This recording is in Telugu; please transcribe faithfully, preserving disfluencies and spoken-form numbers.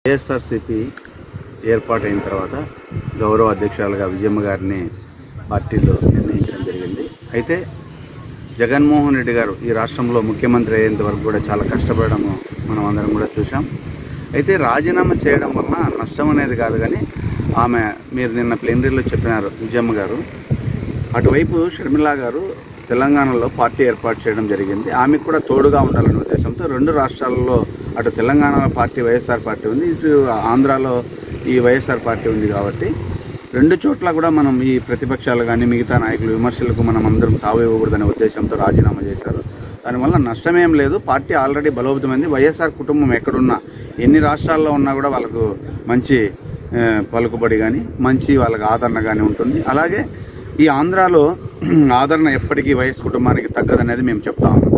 వైఎస్ఆర్సీపీ ఏర్పాటైన తర్వాత గౌరవ అధ్యక్షురాలుగా విజయమ్మ గారిని పార్టీలో నిర్ణయించడం జరిగింది. అయితే జగన్మోహన్ రెడ్డి గారు ఈ రాష్ట్రంలో ముఖ్యమంత్రి అయ్యేంత వరకు కూడా చాలా కష్టపడము మనం అందరం కూడా చూసాం. అయితే రాజీనామా చేయడం వలన నష్టం అనేది కాదు, కానీ ఆమె మీరు నిన్న ప్లేనరీలో చెప్పినారు విజయమ్మ గారు, అటువైపు షర్మిలా గారు తెలంగాణలో పార్టీ ఏర్పాటు చేయడం జరిగింది. ఆమెకు కూడా తోడుగా ఉండాలనే ఉద్దేశంతో రెండు రాష్ట్రాలలో అటు తెలంగాణలో పార్టీ వైఎస్ఆర్ పార్టీ ఉంది, ఇటు ఆంధ్రాలో ఈ వైఎస్ఆర్ పార్టీ ఉంది. కాబట్టి రెండు చోట్ల కూడా మనం ఈ ప్రతిపక్షాలు కానీ మిగతా నాయకులు విమర్శలకు మనం అందరం తావు ఇవ్వకూడదనే ఉద్దేశంతో రాజీనామా చేశారు. దానివల్ల నష్టమేం లేదు. Party already బలోపేతమైంది. వైఎస్ఆర్ కుటుంబం ఎక్కడున్నా ఎన్ని రాష్ట్రాల్లో ఉన్నా కూడా వాళ్ళకు మంచి పలుకుబడి కానీ మంచి వాళ్ళకి ఆదరణ కానీ ఉంటుంది. అలాగే ఈ ఆంధ్రాలో ఆదరణ ఎప్పటికీ వైఎస్ కుటుంబానికి తగ్గదనేది మేము చెప్తా ఉన్నాం.